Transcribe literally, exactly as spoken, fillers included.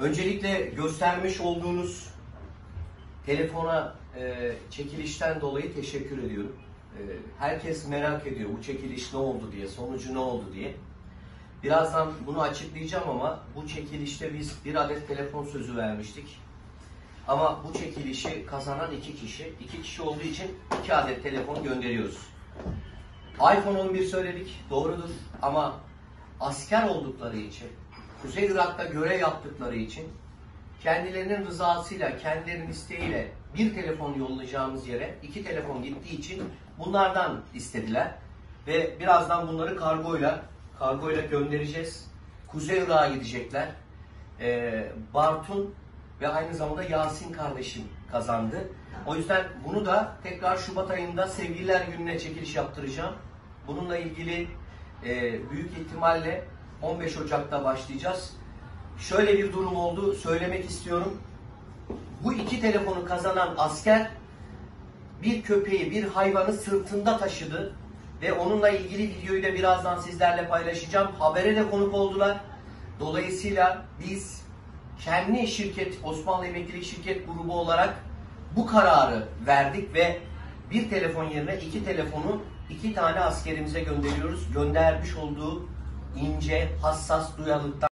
Öncelikle göstermiş olduğunuz telefona e, çekilişten dolayı teşekkür ediyorum. E, herkes merak ediyor bu çekiliş ne oldu diye, sonucu ne oldu diye. Birazdan bunu açıklayacağım ama bu çekilişte biz bir adet telefon sözü vermiştik. Ama bu çekilişi kazanan iki kişi. iki kişi olduğu için iki adet telefon gönderiyoruz. iPhone on bir söyledik, doğrudur ama asker oldukları için, Kuzey Irak'ta görev yaptıkları için kendilerinin rızasıyla, kendilerinin isteğiyle bir telefon yollayacağımız yere iki telefon gittiği için bunlardan istediler. Ve birazdan bunları kargoyla kargoyla göndereceğiz. Kuzey Irak'a gidecekler. Ee, Bartun ve aynı zamanda Yasin kardeşim kazandı. O yüzden bunu da tekrar Şubat ayında Sevgililer Günü'ne çekiliş yaptıracağım. Bununla ilgili e, büyük ihtimalle on beş Ocak'ta başlayacağız. Şöyle bir durum oldu, söylemek istiyorum. Bu iki telefonu kazanan asker bir köpeği, bir hayvanı sırtında taşıdı ve onunla ilgili videoyu da birazdan sizlerle paylaşacağım. Habere de konuk oldular. Dolayısıyla biz kendi şirket, Osmanlı Emeklilik Şirket Grubu olarak bu kararı verdik ve bir telefon yerine iki telefonu iki tane askerimize gönderiyoruz. Göndermiş olduğu ince, hassas duyarlılıktan